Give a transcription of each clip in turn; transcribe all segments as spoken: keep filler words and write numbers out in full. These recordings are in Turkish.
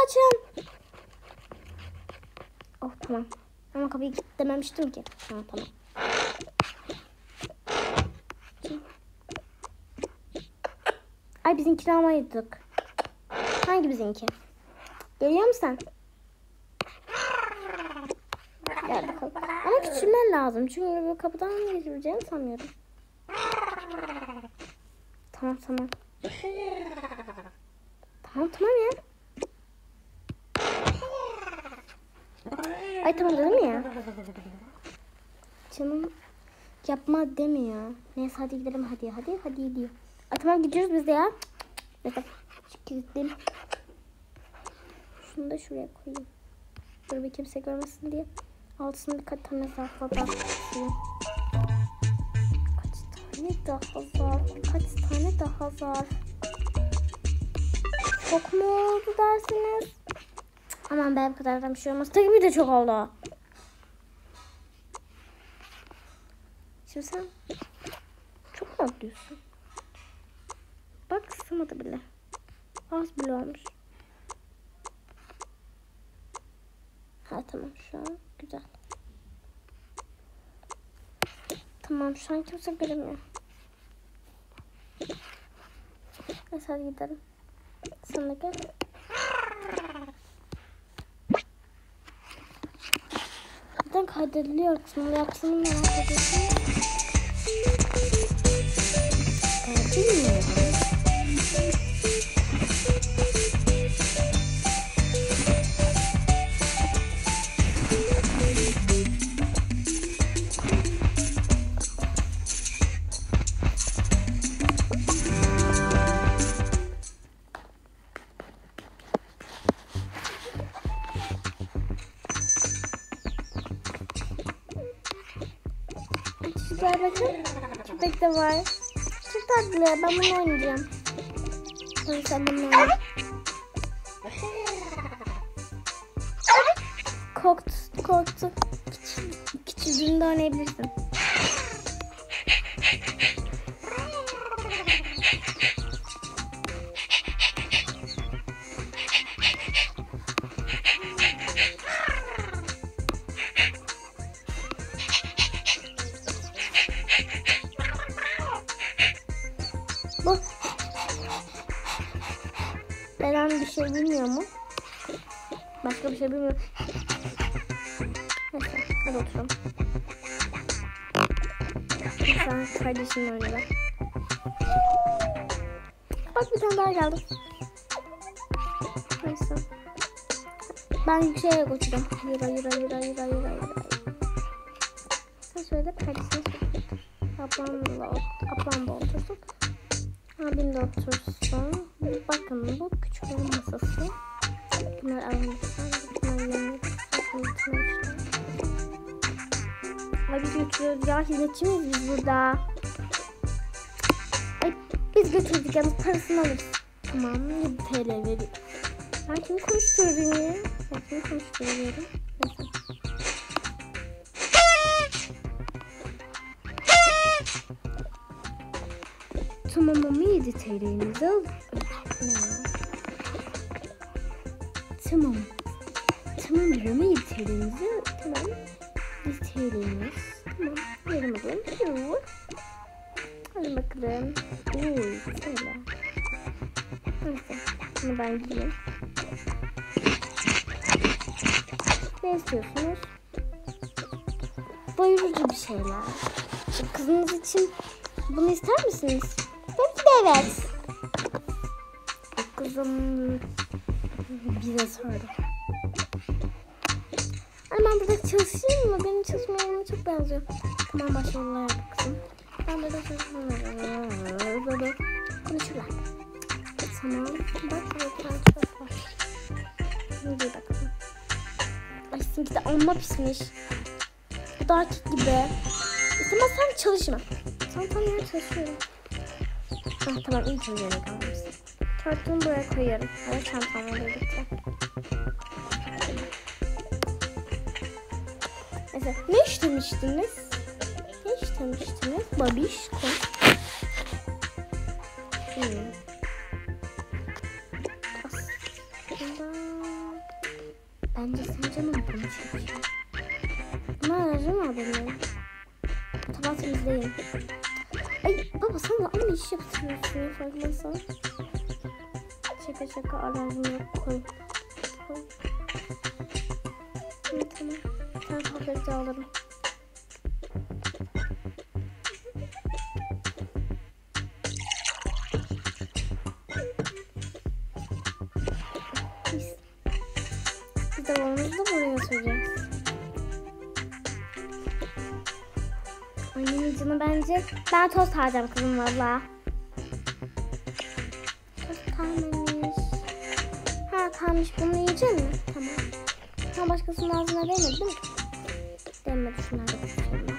açın. Oh tamam. Ama kapıyı kilitlememiştim ki. Ha, tamam. Ay bizimkini almaydık. Hangi bizimki? Geliyor musun sen? Gel bakalım. Ama küçülmen lazım. Çünkü bu kapıdan geçireceğini sanmıyorum. Tamam tamam. Tamam tamam ya. Ay tamam dedim ya. Canım yapma demiyor. Neyse hadi gidelim hadi hadi hadi diyor. Ay tamam gidiyoruz biz de ya. Neyse kilitleyeyim. Şunu da şuraya koyayım. Dur bir kimse görmesin diye. Altını birkaç tane zarfa da koyayım. Kaç tane daha zarf? Kaç tane daha zarf? Çok mu oldu dersiniz? Aman be bu kadardan bir şey olmaz. Tabii de çok oldu. Şimdi sen çok mu diyorsun? Bak sığmadı bile. Az bile olmuş. Ha tamam şu an güzel. Tamam şu an kimse göremiyor. Neyse hadi gidelim. Sen de gel. Neden kaydediliyor? Bunu yapsın merak ediyorsun. Ee, bilmiyorum. Çocuklar bakın. Köpek de var. Çok tatlı. Ben bunu oynayacağım. Hadi sen bunu oynayacağım. Korktu. Korktu. Küçüldüğünde oynayabilirsin. Bu Beren bir şey bilmiyor mu? Başka bir şey bilmiyor. Neyse hadi oturalım. Sen kardeşimle oynayalım. Bak bir tane daha geldi. Neyse. Ben yükseğe uçacağım. Yürü yürü yürü yürü yürü yürü. Sen söyle kardeşine söyle. Ablamla, ablam da otursun. Abim de otursun. Bakın bu küçüklerin masası. Bunlar almışlar. Bunlar yemek. Ay biz götürüyoruz ya. Hizmetçi miyiz biz burada? Ay biz götürdük yalnız parasını alırız. Tamam yedi TL vereyim. Ben kimi konuşturuyorum ya? Ben kimi konuşturuyorum? Neyse. Tamam ama yedi T L'nizi al. Tamam. Tamam ama yedi T L'nizi al. Tamam. yedi T L'niz. Tamam. Verin bakalım. Hadi bakalım. Uy. Şöyle. Neyse. Şimdi ben gideyim. Ne istiyorsunuz? Doyurucu bir şeyler. Kızınız için bunu ister misiniz? Belki de evet. Kızım bize sordu. Hani ben burada çalışayım mı? Benim çalışma yerime çok benziyor. Tamam başarılar kızım. Ben burada çalışıyorum. Böyle konuşurlar. Tamam. Bak burada bir tane çöp var. Şimdi bir bakalım. Ay sizinki de amma pismiş. Bu da erkek gibi. Ama sen çalışma. Sen tam yere çalışıyorum. Ah, tamam iyi çalışıyorum kalmışsın. Kartonu buraya koyarım. Evet çantamla birlikte. Mesela ne istemiştiniz? Ne istemiştiniz? Babişko. Hmm. Aslında... Bence sence mi bunu çekeyim? Buna aracım var benim. Tabağı temizleyin. Ay baba sen de aynı iş yaptırıyorsun ya farkındaysan. Şaka şaka alarmı yok koy. Koy. Hı, tamam. Sen tablet de alırım. Biz, biz de babamızı da buraya süreceğiz. Annemin canı bence. Ben tost alacağım kızım valla. Tost kalmamış. Ha kalmış, bunu yiyecek mi? Tamam. Ha başkasının ağzına değmedi değil mi? Değmedi, şunları da kaçırma.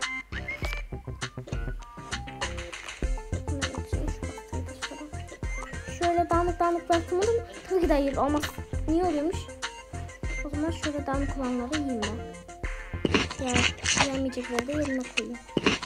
Şöyle dağınık dağınık bıraktım onu mu? Tabii ki de hayır olmaz. Niye oluyormuş? O zaman şöyle dağınık olanları yiyeyim ben. Ya yemeyecekleri de yerine koyayım.